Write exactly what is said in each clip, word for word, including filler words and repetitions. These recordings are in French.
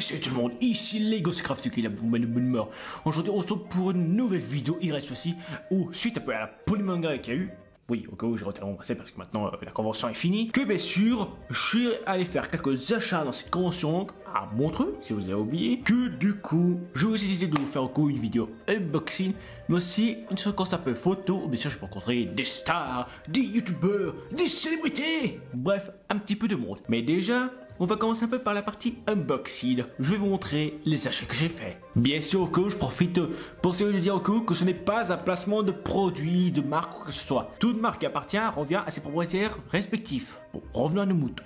salut tout le monde, ici LegoScraft qui est là pour vous mettre de bonne humeur. Aujourd'hui on se retrouve pour une nouvelle vidéo, il reste aussi, où suite un peu à la polymanga qu'il y a eu, oui au cas où j'ai retiré mon passé parce que maintenant euh, la convention est finie, que bien sûr je suis allé faire quelques achats dans cette convention à Montreux, si vous avez oublié, que du coup je vais aussi décider de vous faire encore une vidéo unboxing, mais aussi une séquence un peu photo, où bien sûr je peux rencontrer des stars, des youtubeurs, des célébrités, bref un petit peu de monde. Mais déjà, on va commencer un peu par la partie unboxing. Je vais vous montrer les achats que j'ai fait. Bien sûr que je profite pour essayer de dire au coup que ce n'est pas un placement de produits, de marque ou quoi que ce soit. Toute marque qui appartient revient à ses propriétaires respectifs. Bon, revenons à nos moutons.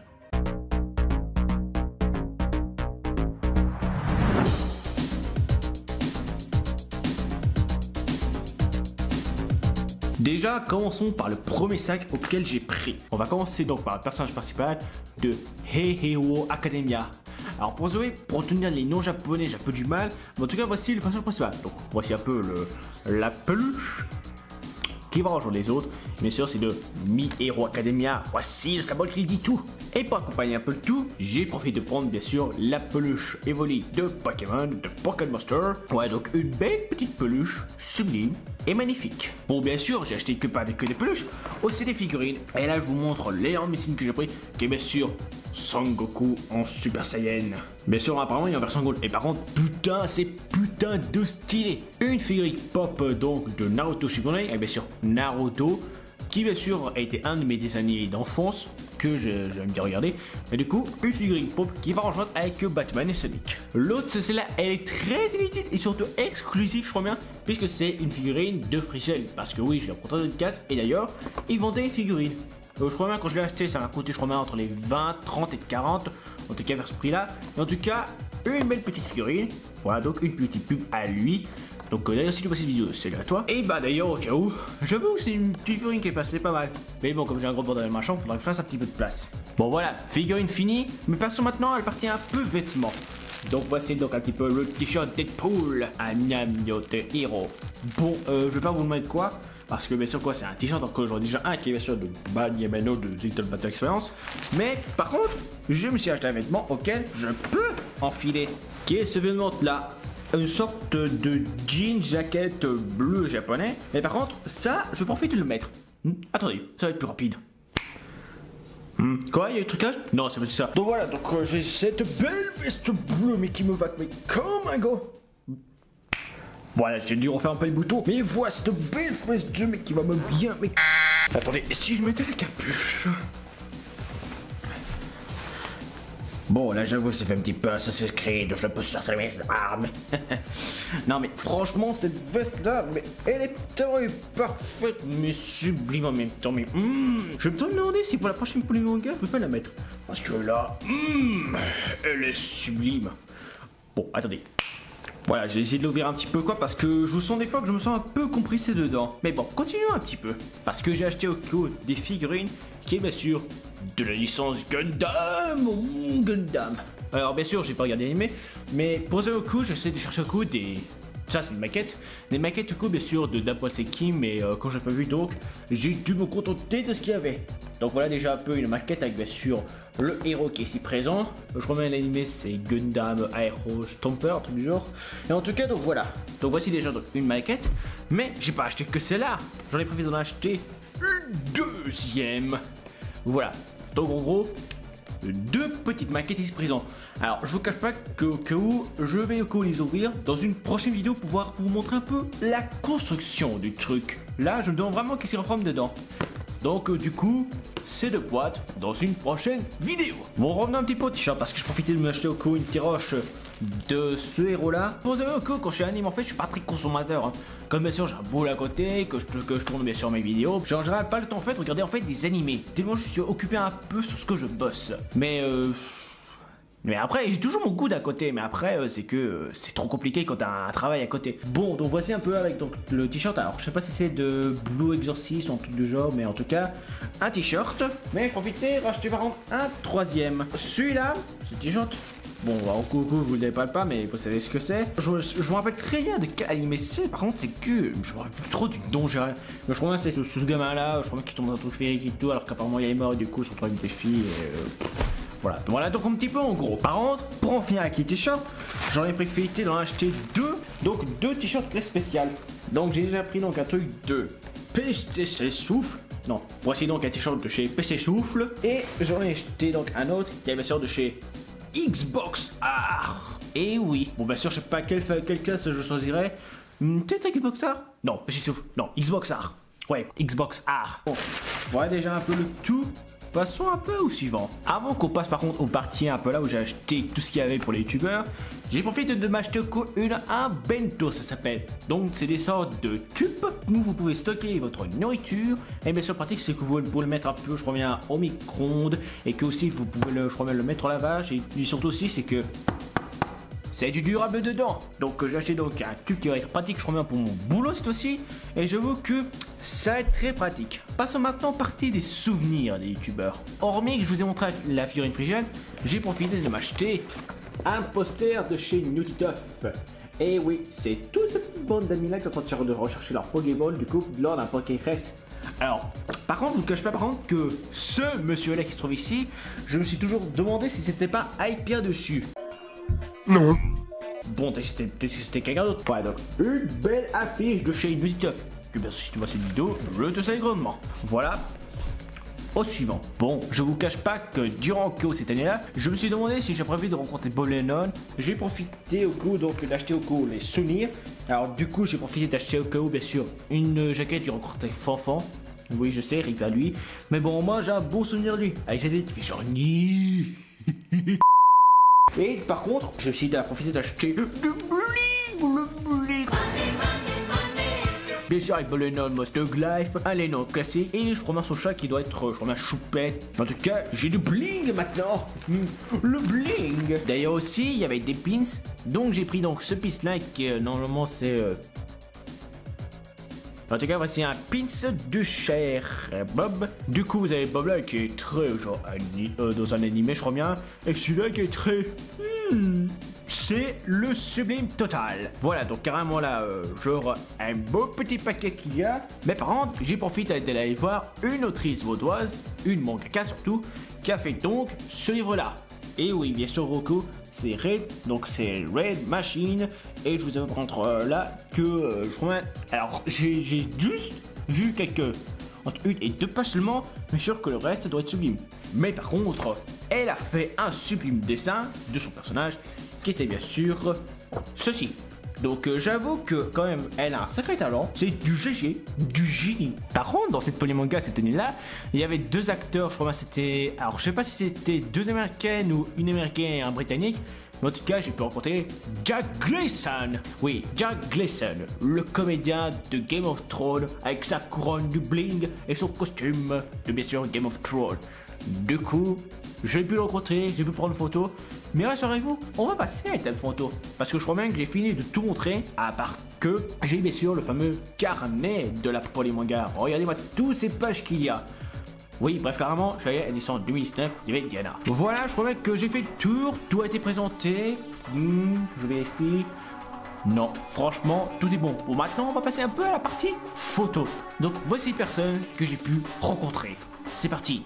Déjà, commençons par le premier sac auquel j'ai pris. On va commencer donc par le personnage principal de Hey Hero Academia. Alors pour jouer, pour retenir les noms japonais, j'ai un peu du mal, mais en tout cas voici le personnage principal. Donc voici un peu le, la peluche qui va rejoindre les autres. Bien sûr c'est de Mi Hero Academia, voici le symbole qui dit tout. Et pour accompagner un peu le tout, j'ai profité de prendre bien sûr la peluche Evoli de Pokémon, de Pokémon Monster. Ouais, donc une belle petite peluche, sublime et magnifique. Bon, bien sûr, j'ai acheté que pas avec que des peluches, aussi des figurines. Et là, je vous montre l'énorme machine que j'ai pris, qui est bien sûr Son Goku en Super Saiyan. Bien sûr, apparemment, il est en version Gold. Et par contre, putain, c'est putain de stylé. Une figurine pop donc de Naruto Shippuden, et bien sûr Naruto, qui bien sûr a été un de mes dessins animés d'enfance que j'aime bien regarder, mais du coup une figurine pop qui va rejoindre avec Batman et Sonic. L'autre c'est celle-là, elle est très limited et surtout exclusive je crois bien, puisque c'est une figurine de Frichel, parce que oui j'ai rencontré d'autres cases et d'ailleurs ils vendaient une figurine. Euh, je crois bien quand je l'ai acheté ça m'a coûté je crois bien entre les vingt, trente et quarante, en tout cas vers ce prix là, et en tout cas une belle petite figurine, voilà donc une petite pub à lui. Donc euh, d'ailleurs si tu vois cette vidéo, c'est à toi. Et bah d'ailleurs au cas où, j'avoue que c'est une petite figurine qui est passée pas mal. Mais bon comme j'ai un gros bordel dans ma chambre, faudra que je fasse un petit peu de place. Bon voilà, figurine finie, mais passons maintenant à la partie un peu vêtements. Donc voici donc un petit peu le t-shirt Deadpool à Namyote Hero. Bon, euh, je vais pas vous le mettre quoi, parce que bien sûr quoi c'est un t-shirt, donc j'en ai déjà un qui est bien sûr de Bad Yamano de Little Battle Experience. Mais par contre, je me suis acheté un vêtement auquel je peux enfiler, qui est ce vêtement là. Une sorte de jean jaquette bleu japonais. Mais par contre, ça, je profite de le mettre. Hmm, attendez, ça va être plus rapide. Hmm, quoi, il y a du trucage? Non, c'est pas ça. Donc voilà, donc euh, j'ai cette belle veste bleue, mais qui me va mais comme un go. Voilà, j'ai dû refaire un peu les boutons. Mais voilà, cette belle veste de mec qui va me bien, mais... Attendez, si je mettais la capuche... Bon, là j'avoue, ça fait un petit peu Assassin's Creed, je peux sortir mes armes. Non mais franchement, cette veste là, mais elle est tellement parfaite, mais sublime en même temps. Mais mm, je me demander si pour la prochaine polymanga, je peux pas la mettre. Parce que là, mm, elle est sublime. Bon, attendez. Voilà, j'ai essayé de l'ouvrir un petit peu quoi, parce que je vous sens des fois que je me sens un peu compressé dedans. Mais bon, continuons un petit peu. Parce que j'ai acheté au coup des figurines qui est bien sûr de la licence Gundam. Mmh, Gundam. Alors bien sûr, j'ai pas regardé l'animé, mais pour ça au coup, j'essaie de chercher au coup des... Ça c'est une maquette. Des maquettes au coup bien sûr de Dapoiseki, mais euh, quand j'ai pas vu donc, j'ai dû me contenter de ce qu'il y avait. Donc voilà déjà un peu une maquette avec bien sûr le héros qui est ici présent. Je crois même l'animé c'est Gundam Aero Stomper, un truc du genre. Et en tout cas donc voilà. Donc voici déjà donc, une maquette. Mais j'ai pas acheté que celle-là. J'en ai prévu d'en acheter une deuxième. Voilà. Donc en gros, deux petites maquettes ici présentes. Alors je vous cache pas qu'au cas où je vais au cas où les ouvrir dans une prochaine vidéo pour pouvoir vous montrer un peu la construction du truc. Là je me demande vraiment qu'est-ce qu'il renferme dedans. Donc euh, du coup, c'est deux boîtes dans une prochaine vidéo. Bon, revenons un petit peu au t-shirt parce que je profitais de m'acheter au coup une tiroche de ce héros là. Pour savoir au coup, quand je suis anime en fait, je suis pas très consommateur. Hein. Comme bien sûr j'ai un boulot à côté, que je, que je tourne bien sûr mes vidéos. J'ai en général pas le temps en fait de regarder en fait des animés. Tellement je suis occupé un peu sur ce que je bosse. Mais euh... Mais après, j'ai toujours mon goût d'à côté, mais après, euh, c'est que euh, c'est trop compliqué quand t'as un travail à côté. Bon, donc voici un peu avec donc, le t-shirt. Alors, je sais pas si c'est de Blue Exorcist ou un truc du genre, mais en tout cas, un t-shirt. Mais profitez, racheter par contre un troisième. Celui-là, ce t-shirt. Bon, en coucou, je vous le déballe pas, mais vous savez ce que c'est. Je, je, je me rappelle très bien de quel animé c'est. Par contre, c'est que je me rappelle plus trop du nom, j'ai rien. Mais je crois bien c'est ce, ce gamin-là. Je crois bien qu'il tombe dans un truc féerique et tout, alors qu'apparemment il est mort et du coup, il se retrouve avec des filles. Et, euh, Voilà, voilà donc un petit peu en gros. Par contre, pour en finir avec les t-shirts, j'en ai préféré d'en acheter deux. Donc deux t-shirts très spéciaux. Donc j'ai déjà pris donc un truc de P C Souffle. Non, voici donc un t-shirt de chez P C Souffle. Et j'en ai acheté donc un autre qui est bien sûr de chez Xbox Art. Et oui, bon bien sûr je sais pas quelle, quelle classe je choisirais. Peut-être Xbox Art. Non, P C Souffle. Non, Xbox Art. Ouais, Xbox Art. Bon, voilà déjà un peu le tout. Passons un peu au suivant. Avant qu'on passe par contre aux parties un peu là où j'ai acheté tout ce qu'il y avait pour les youtubeurs, j'ai profité de m'acheter une un bento, ça s'appelle. Donc c'est des sortes de tubes où vous pouvez stocker votre nourriture. Et bien sûr pratique c'est que vous pouvez le mettre un peu, je crois bien, au micro-ondes. Et que aussi vous pouvez le, je crois bien, le mettre au lavage. Et surtout aussi c'est que c'est du durable dedans. Donc j'ai acheté donc un tube qui va être pratique, je crois bien, pour mon boulot c'est aussi. Et j'avoue que ça est très pratique. Passons maintenant partie des souvenirs des youtubeurs. Hormis que je vous ai montré la figurine Frigel, j'ai profité de m'acheter un poster de chez Nutituff. Et oui, c'est toute cette petite bande d'amis là qui sont en train de rechercher leur Pokéball du coup lors d'un Pokéfest. Alors, par contre, je ne vous cache pas par contre que ce monsieur là qui se trouve ici, je me suis toujours demandé si c'était pas Hyper dessus. Non. Bon, peut-être que c'était quelqu'un d'autre. Ouais, donc une belle affiche de chez Nutituff. Que bien sûr, si tu vois cette vidéo, je te salue grandement. Voilà. Au suivant. Bon, je vous cache pas que durant K O cette année-là, je me suis demandé si j'ai prévu de rencontrer Bob Lennon. J'ai profité au coup donc d'acheter au coup les souvenirs. Alors du coup, j'ai profité d'acheter au cas où bien sûr une jaquette du rencontrer Fanfan. Oui, je sais, Rick à lui. Mais bon, moi j'ai un bon souvenir de lui. Avec cette tête qui fait genre ni. Et par contre, je suis profité d'acheter le bling, le bling. Bien sûr avec Bob Lennon, Mustang Life, un Lennon classique et je crois son chat qui doit être, je crois bien, choupette. En tout cas, j'ai du bling maintenant. Le bling. D'ailleurs aussi, il y avait des pins. Donc j'ai pris donc ce pin là qui euh, normalement c'est... Euh... En tout cas, voici un pins de cher Bob. Du coup, vous avez Bob là qui est très genre euh, dans un animé, je crois bien. Et celui-là qui est très... Hmm. C'est le sublime total. Voilà, donc carrément là, euh, genre un beau petit paquet qu'il y a. Mais par contre, j'ai profité d'aller voir une autrice vaudoise, une mangaka surtout, qui a fait donc ce livre-là. Et oui, bien sûr, Roku, c'est Red, donc c'est Red Machine. Et je vous avais prendre euh, là que euh, je crois. Alors, j'ai juste vu quelques entre une et deux pages seulement, mais sûr que le reste doit être sublime. Mais par contre, elle a fait un sublime dessin de son personnage, qui était bien sûr ceci. Donc euh, j'avoue que quand même elle a un sacré talent, c'est du G G, du génie. Par contre dans cette polymanga cette année là, il y avait deux acteurs, je crois que c'était, alors je sais pas si c'était deux américaines ou une américaine et un britannique, mais en tout cas j'ai pu rencontrer Jack Gleeson. Oui, Jack Gleeson, le comédien de Game of Thrones avec sa couronne du bling et son costume de bien sûr Game of Thrones. Du coup, j'ai pu le rencontrer, j'ai pu prendre une photo. Mais rassurez-vous, on va passer à cette photo. Parce que je crois bien que j'ai fini de tout montrer. À part que j'ai bien sûr le fameux carnet de la polymanga. Regardez-moi toutes ces pages qu'il y a. Oui, bref, carrément, j'allais à l'édition deux mille dix-neuf, il y avait Diana. Voilà, je crois bien que j'ai fait le tour. Tout a été présenté. Hmm, je vérifie. Non, franchement, tout est bon. Bon, maintenant, on va passer un peu à la partie photo. Donc, voici les personnes que j'ai pu rencontrer. C'est parti.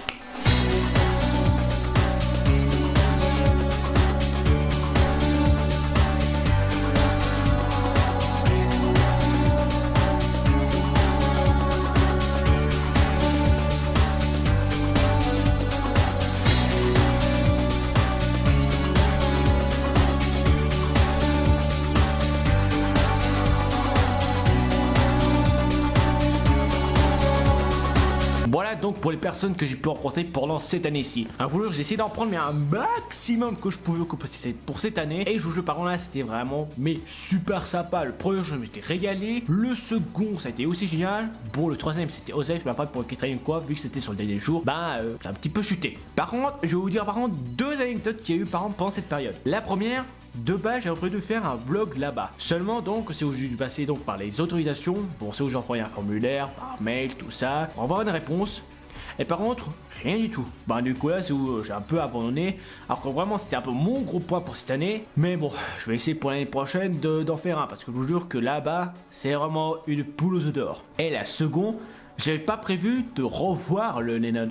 Voilà donc pour les personnes que j'ai pu rencontrer pendant cette année-ci. Un jour j'ai essayé d'en prendre mais un maximum que je pouvais pour cette année. Et je vous jure par contre là c'était vraiment mais super sympa. Le premier je m'étais régalé. Le second ça a été aussi génial. Bon le troisième c'était Osef mais après pour le quatrième quoi vu que c'était sur le dernier jour. Bah euh, c'est un petit peu chuté. Par contre je vais vous dire par contre deux anecdotes qu'il y a eu par exemple pendant cette période. La première, de base j'avais prévu de faire un vlog là-bas. Seulement donc c'est où j'ai dû passer donc par les autorisations. Bon c'est où j'ai envoyé un formulaire, par mail, tout ça, pour avoir une réponse. Et par contre, rien du tout. Bah du coup là c'est où j'ai un peu abandonné. Alors que vraiment c'était un peu mon gros poids pour cette année. Mais bon, je vais essayer pour l'année prochaine d'en faire un. Parce que je vous jure que là-bas, c'est vraiment une poule aux œufs d'or. Et la seconde, j'avais pas prévu de revoir le Lennon.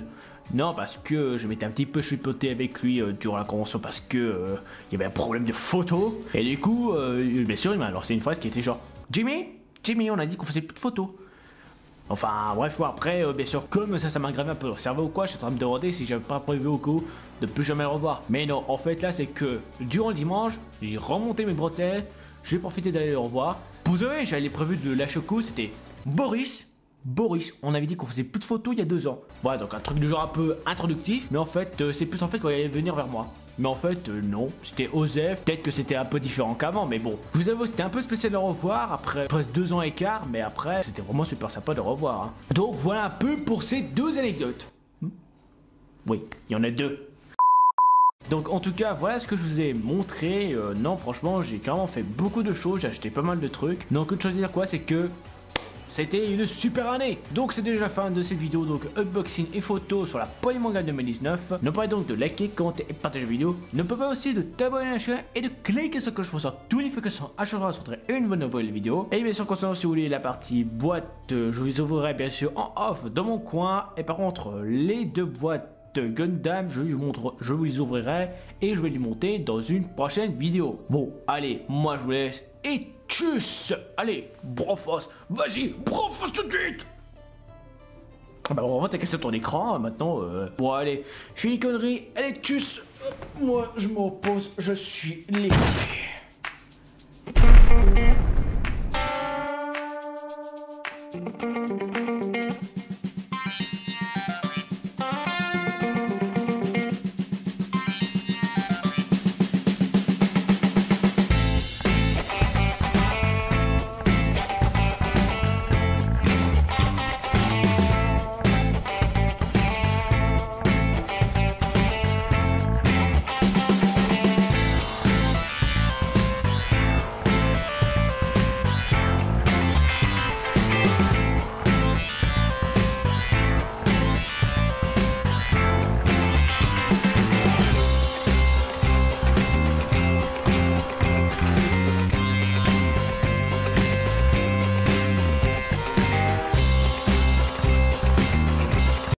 Non, parce que je m'étais un petit peu chupoté avec lui euh, durant la convention parce que euh, il y avait un problème de photo. Et du coup, euh, bien sûr, il m'a lancé une phrase qui était genre Jimmy, Jimmy, on a dit qu'on faisait plus de photos. Enfin, bref, bon, après, euh, bien sûr, comme ça, ça m'a gravé un peu le cerveau ou quoi, je suis en train de me demander si j'avais pas prévu au coup de plus jamais le revoir. Mais non, en fait, là, c'est que durant le dimanche, j'ai remonté mes bretelles, j'ai profité d'aller le revoir. Vous savez, j'avais prévu de lâcher au coup, c'était Boris. Boris, on avait dit qu'on faisait plus de photos il y a deux ans. Voilà, donc un truc du genre un peu introductif, mais en fait, euh, c'est plus en fait quand il allait venir vers moi. Mais en fait, euh, non, c'était Osef. Peut-être que c'était un peu différent qu'avant, mais bon. Je vous avoue, c'était un peu spécial de le revoir après presque deux ans et quart, mais après, c'était vraiment super sympa de le revoir. Hein. Donc voilà un peu pour ces deux anecdotes. Hmm oui, il y en a deux. Donc en tout cas, voilà ce que je vous ai montré. Euh, non, franchement, j'ai carrément fait beaucoup de choses, j'ai acheté pas mal de trucs. Donc une chose à dire quoi, c'est que c'était une super année. Donc c'est déjà la fin de cette vidéo, donc unboxing et photos sur la Polymondial deux mille dix-neuf. N'oubliez donc de liker, commenter et partager la vidéo. N'oubliez pas aussi de t'abonner à la chaîne et de cliquer sur le cloche pour recevoir tous les notifications à chaque fois que je sortirai une bonne nouvelle vidéo. Et bien sûr, concernant si vous voulez la partie boîte, je vous ouvrirai bien sûr en off dans mon coin. Et par contre, les deux boîtes Gundam, je, lui montre, je vous les ouvrirai et je vais les monter dans une prochaine vidéo. Bon, allez, moi je vous laisse et tchuss. Allez, brofos, vas-y, brofos tout de suite. Ah bah on va t'as cassé ton écran maintenant. Euh... Bon allez, je fais une connerie, allez tchuss. Moi je m'oppose, je suis laissé.